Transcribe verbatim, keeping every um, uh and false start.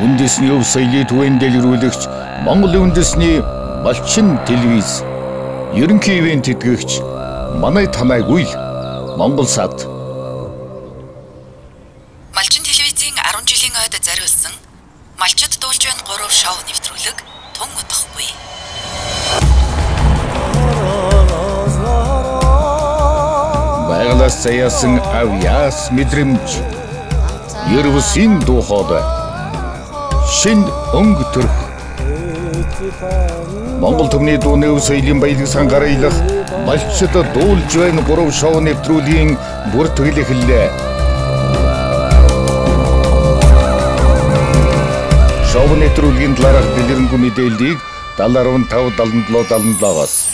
үндэсний өв соёлыг түгээн дэлгэрүүлэгч Монголын үндэсний Малчин телевиз ерөнхий ивент тэтгэгч манай танайгүй Монгол сад Малчин телевизийн арван жилийн ойд зориулсан Малчид Дуулж байна гурав шоу нэвтрүүлэг тун удахгүй. Байгалаас заяасан авьяас мэдрэмж Ервсийн дуу хоолой шин өнгө төрх Монгол төмний дууны өв соёлын баялаг сангарайлах Малчид Дуулж байна гурав шоу нэвтрүүлгийн бүртгэл эхэллээ. Шоу нэвтрүүлгийн талаарх дэлгэрэнгүй мэдээллийг даал арван тав даалан долоо даалан долоогоос